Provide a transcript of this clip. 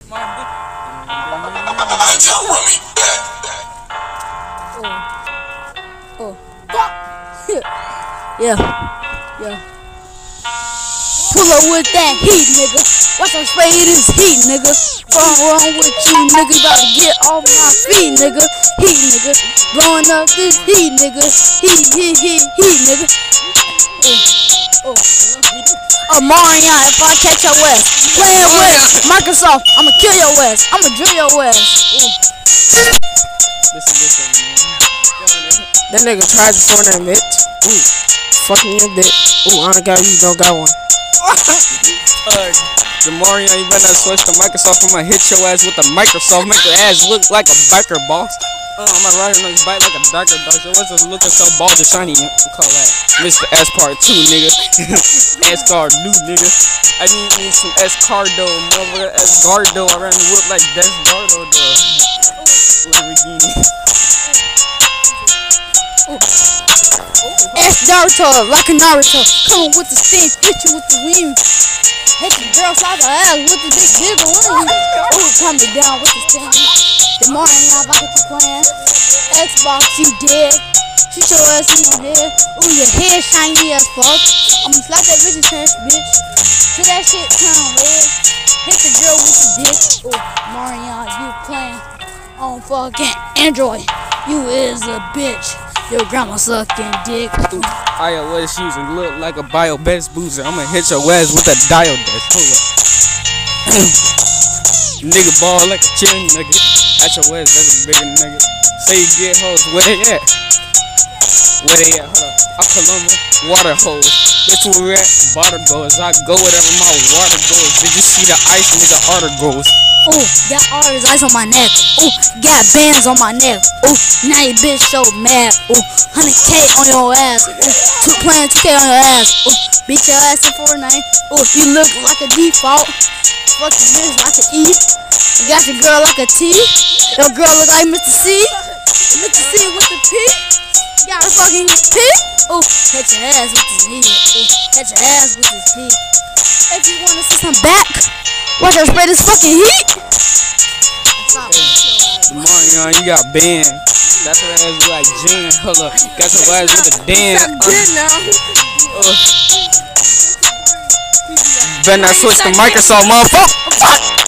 Oh. Yeah. Pull up with that heat, nigga. Watch I'm spray this heat, nigga. What's wrong with you, nigga? About to get off my feet, nigga. Heat, nigga. Blowing up this heat, nigga. Heat, nigga. Demarion, if I catch your ass playing with Microsoft, I'ma kill your ass. I'ma drill your ass. Listen, that nigga tried to phone that bitch. Ooh, fucking your bitch. Ooh, I don't got you, don't got one. Demarion, you better not switch to Microsoft. I'ma hit your ass with the Microsoft. Make your ass look like a biker boss. I'ma ride on this bike like a darker dog. So what's this looking so bald and shiny? Call that Mr. S Part 2, nigga. S Card new, nigga. I need some S Cardo, mother S Gardo. I ran the whip like Des Gardo, though. Lamborghini. S Naruto, like a Naruto. Coming with the steam, hit you with the weave. Hit the girl side her ass with the big jiggle. Ooh, coming down with the steam. Demarion, I got you playing. Xbox, you dead. Shoot your ass in your head. Ooh, your hair shiny as fuck. I'ma slap that bitch in trash, bitch. Till that shit turn red. Hit the girl with the dick. Ooh, Demarion, you playing on fucking Android. You is a bitch. Your grandma sucking dick. iOS using look like a bio best boozer. I'ma hit your ass with a dial dash. Hold up. Nigga ball like a chin nigga. At your ass, that's a bigger nigga. Say you get hoes, where they at? Where they at? Hold up. I Columba, water hose. Bitch, where we at? Water goes. I go wherever my water goes. Did you see the ice, nigga? Order goes. Ooh, got all this ice on my neck. Ooh, got bands on my neck. Ooh, now your bitch so mad. Ooh, 100K on your ass. Ooh, playing 2K on your ass. Ooh, beat your ass in Fortnite. Ooh, you look like a default. Fuck your bitch like an E. You got your girl like a T. Your girl look like Mr. C. Mr. C with the P. You got a fucking P. Ooh, hit your ass with this heat. Ooh, hit your ass with this heat. If you wanna see some back, watch her spray this fucking heat. Demarion, you got banned. That's her ass like Jen. Hold up. Got your ass with a Dan. Better not switch to Microsoft, motherfucker. Fuck.